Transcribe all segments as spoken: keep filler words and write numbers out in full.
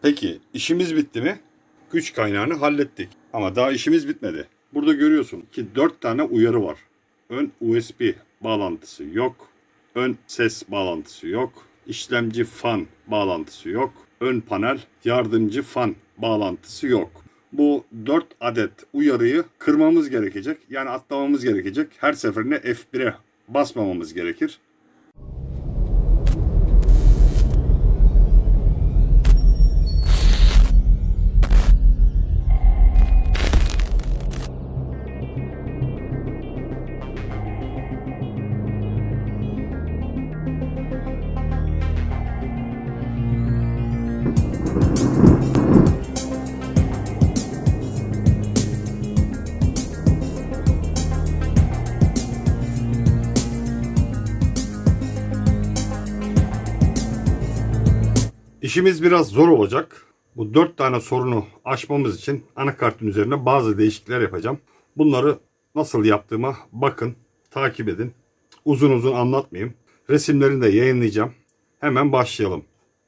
Peki işimiz bitti mi? Güç kaynağını hallettik. Ama daha işimiz bitmedi. Burada görüyorsun ki dört tane uyarı var. Ön U S B bağlantısı yok. Ön ses bağlantısı yok. İşlemci fan bağlantısı yok. Ön panel yardımcı fan bağlantısı yok. Bu dört adet uyarıyı kırmamız gerekecek. Yani atlamamız gerekecek. Her seferinde F bire basmamamız gerekir. İşimiz biraz zor olacak. Bu dört tane sorunu aşmamız için anakartın üzerine bazı değişiklikler yapacağım. Bunları nasıl yaptığıma bakın, takip edin. Uzun uzun anlatmayayım. Resimlerini de yayınlayacağım. Hemen başlayalım.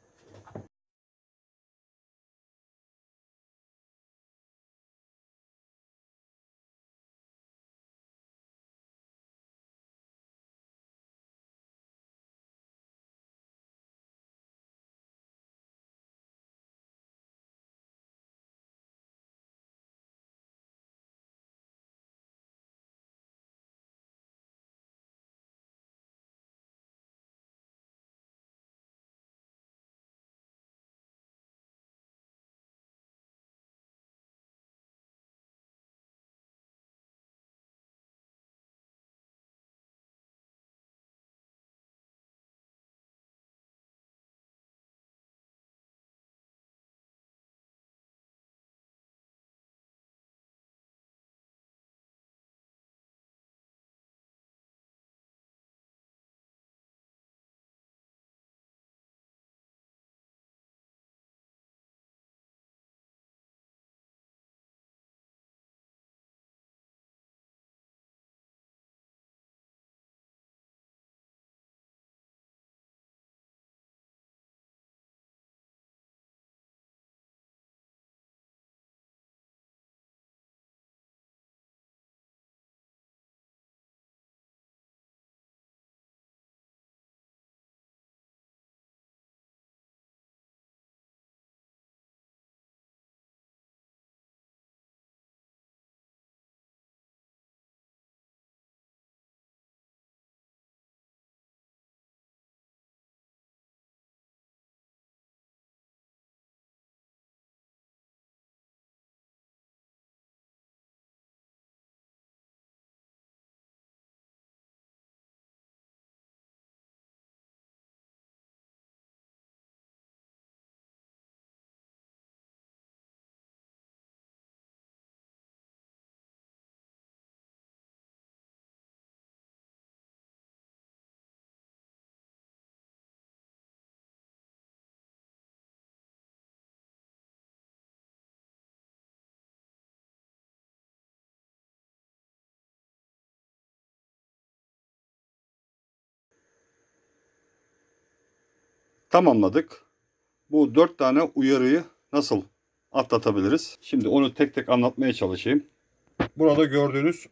Tamamladık. Bu dört tane uyarıyı nasıl atlatabiliriz? Şimdi onu tek tek anlatmaya çalışayım. Burada gördüğünüz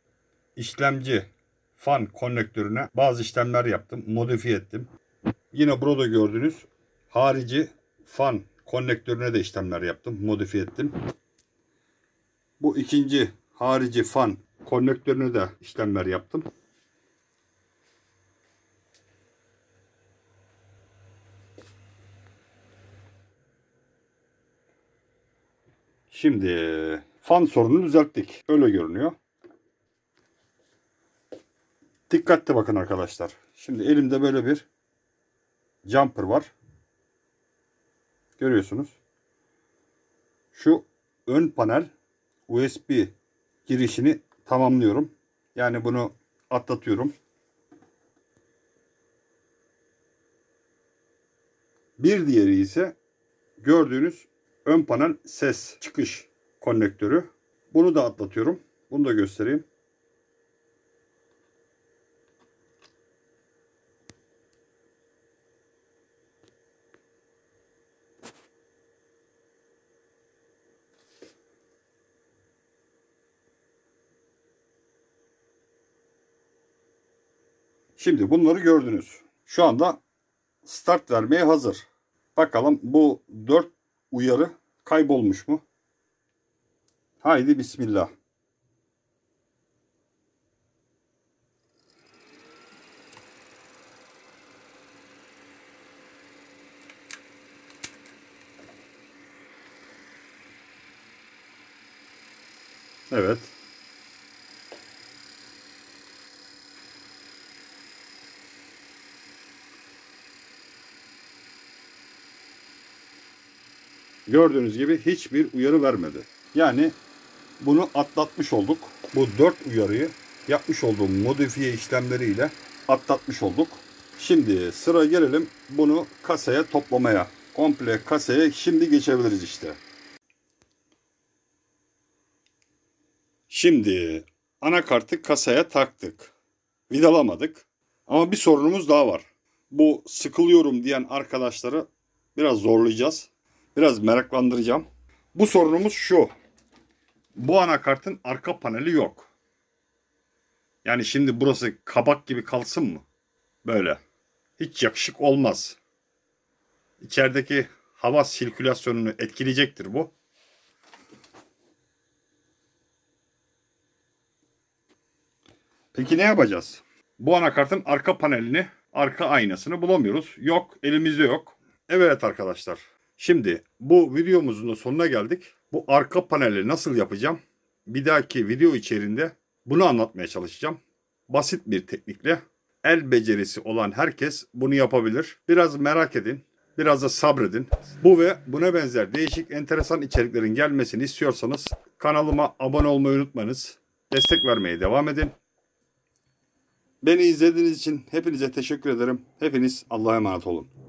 işlemci fan konnektörüne bazı işlemler yaptım, modifiye ettim. Yine burada gördüğünüz harici fan konnektörüne de işlemler yaptım, modifiye ettim. Bu ikinci harici fan konnektörüne de işlemler yaptım. Şimdi fan sorununu düzelttik. Öyle görünüyor. Dikkatli bakın arkadaşlar. Şimdi elimde böyle bir jumper var. Görüyorsunuz. Şu ön panel U S B girişini tamamlıyorum. Yani bunu atlatıyorum. Bir diğeri ise gördüğünüz ön panel ses çıkış konnektörü. Bunu da atlatıyorum. Bunu da göstereyim. Şimdi bunları gördünüz. Şu anda start vermeye hazır. Bakalım bu dört uyarı kaybolmuş mu? Haydi bismillah. Evet. Gördüğünüz gibi hiçbir uyarı vermedi. Yani bunu atlatmış olduk. Bu dört uyarıyı yapmış olduğum modifiye işlemleriyle atlatmış olduk. Şimdi sıra gelelim bunu kasaya toplamaya. Komple kasaya şimdi geçebiliriz işte. Şimdi anakartı kasaya taktık. Vidalamadık. Ama bir sorunumuz daha var. Bu sıkılıyorum diyen arkadaşları biraz zorlayacağız. Biraz meraklandıracağım. Bu sorunumuz şu. Bu anakartın arka paneli yok. Yani şimdi burası kabak gibi kalsın mı? Böyle. Hiç yakışık olmaz. İçerideki hava sirkülasyonunu etkileyecektir bu. Peki ne yapacağız? Bu anakartın arka panelini, arka aynasını bulamıyoruz. Yok, elimizde yok. Evet arkadaşlar. Şimdi bu videomuzun da sonuna geldik. Bu arka paneli nasıl yapacağım? Bir dahaki video içerisinde bunu anlatmaya çalışacağım. Basit bir teknikle el becerisi olan herkes bunu yapabilir. Biraz merak edin. Biraz da sabredin. Bu ve buna benzer değişik enteresan içeriklerin gelmesini istiyorsanız kanalıma abone olmayı unutmayınız. Destek vermeye devam edin. Beni izlediğiniz için hepinize teşekkür ederim. Hepiniz Allah'a emanet olun.